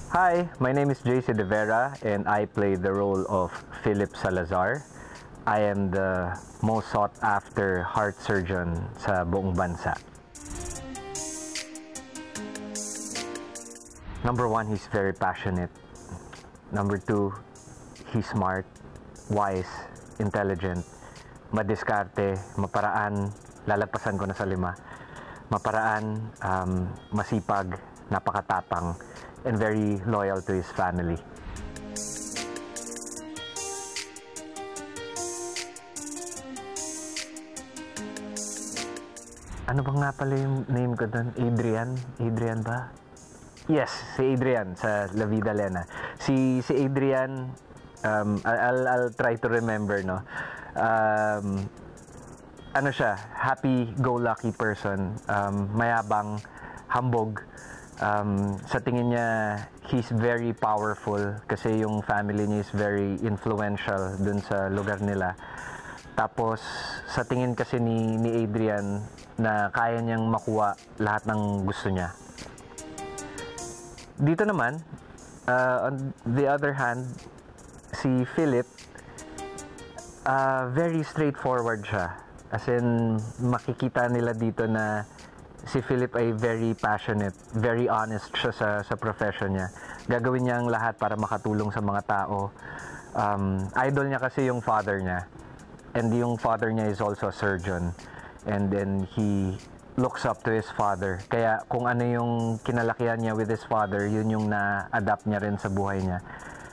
Hi, my name is JC De Vera and I play the role of Philip Salazar. I am the most sought after heart surgeon sa buong bansa. Number one, he's very passionate. Number two, he's smart, wise, intelligent, madiskarte, maparaan, lalagpasan ko na sa 5. Maparaan, masipag, napakatapang, and very loyal to his family. Ano bang nga pala yung name ko doon? Adrian? Adrian ba? Yes, si Adrian sa La Vida Lena. Si Adrian, I'll try to remember, no? Ano siya? Happy-go-lucky person. Mayabang, hambog. Sa tingin niya, he's very powerful kasi yung family niya is very influential dun sa lugar nila. Tapos, sa tingin kasi ni Adrian na kaya niyang makuha lahat ng gusto niya. Dito naman, on the other hand, si Philip, very straightforward siya. As in, makikita nila dito na si Philip ay very passionate, very honest siya sa profession niya. Gagawin niya ang lahat para makatulong sa mga tao. Idol niya kasi yung father niya. And yung father niya is also a surgeon. And then he looks up to his father. Kaya kung ano yung kinalakihan niya with his father, yun yung na-adapt niya rin sa buhay niya.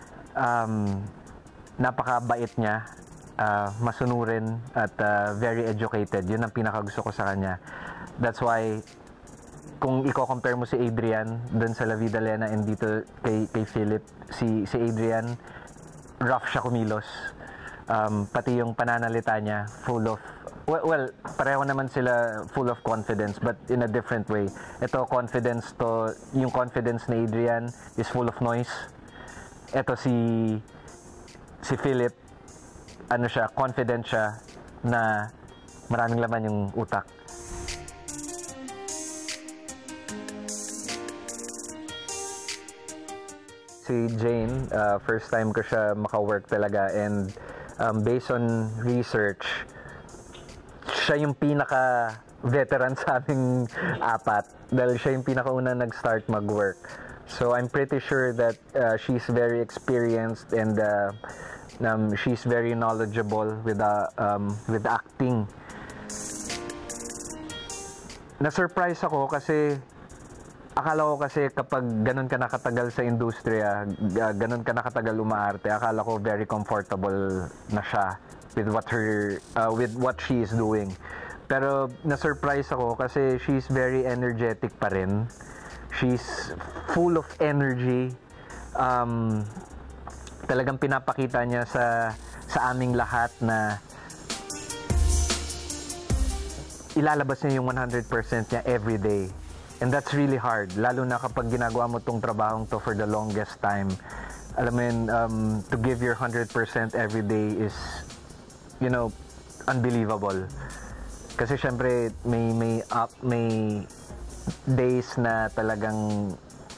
Napakabait niya, masunurin at very educated. Yun ang pinakagusto ko sa kanya. That's why, kung i-compare mo si Adrian dun sa La Vida Lena and dito kay Philip, si Adrian, rough siya kumilos. Pati yung pananalita niya, full of, well, pareho naman sila full of confidence, but in a different way. Ito, confidence to, yung confidence ni Adrian is full of noise. Ito si Philip, ano siya, confident siya na maraming laman yung utak. Si Jane, first time ko siya maka-work talaga, and based on research, siya yung pinaka-veteran sa aming 4 dahil siya yung pinakauna nag-start mag-work. So I'm pretty sure that she's very experienced and she's very knowledgeable with acting. Na-surprise ako kasi akala ko kasi kapag ganun ka nakatagal sa industriya, ganun ka nakatagal umaarte, akala ko very comfortable na siya with what she is doing. Pero na-surprise ako kasi she's very energetic pa rin. She's full of energy. Talagang pinapakita niya sa aming lahat na ilalabas niya yung 100% niya every day. And that's really hard, lalo na kapag ginagawa mo tong trabahong to for the longest time. Alam mo yun, to give your 100% every day is, you know, unbelievable. Kasi syempre, may days na talagang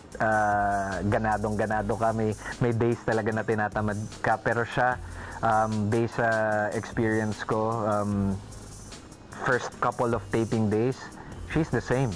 ganado ka, may days talaga na tinatamad ka. Pero siya, based sa experience ko, first couple of taping days, she's the same.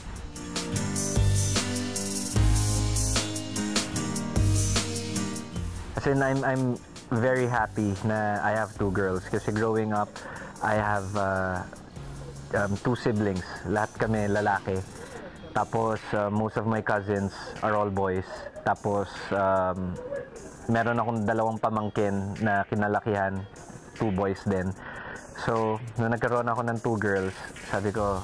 As in, I'm very happy na I have 2 girls kasi growing up, I have 2 siblings. Lahat kami lalaki. Tapos, most of my cousins are all boys. Tapos, meron akong 2 pamangkin na kinalakihan, 2 boys din. So, nung nagkaroon ako ng 2 girls, sabi ko,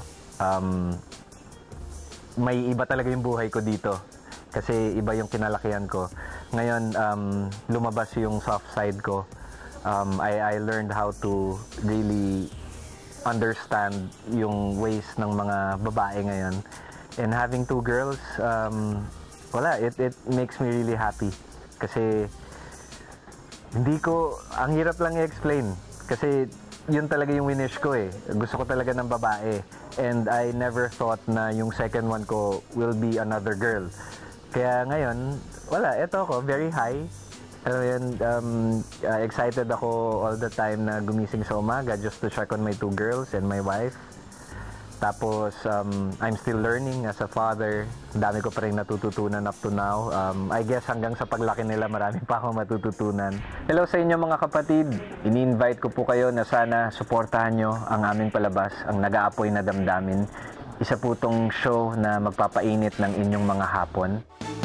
may iba talaga yung buhay ko dito. Kasi iba yung kinalakihan ko. Ngayon, lumabas yung soft side ko. I learned how to really understand yung ways ng mga babae ngayon. And having 2 girls, it makes me really happy. Kasi ang hirap lang i-explain. Kasi yun talaga yung winish ko eh. Gusto ko talaga ng babae. And I never thought na yung second one ko will be another girl. Kaya ngayon, wala, eto ako, very high. Alam mo yun, excited ako all the time na gumising sa umaga just to check on my 2 girls and my wife. Tapos, I'm still learning as a father. Dami ko pa rin natututunan up to now. I guess hanggang sa paglaki nila, marami pa akong matututunan. Hello sa inyo mga kapatid. Ini-invite ko po kayo na sana suportahan nyo ang aming palabas, ang Nag-aapoy na Damdamin. Isa po tong show na magpapainit ng inyong mga hapon.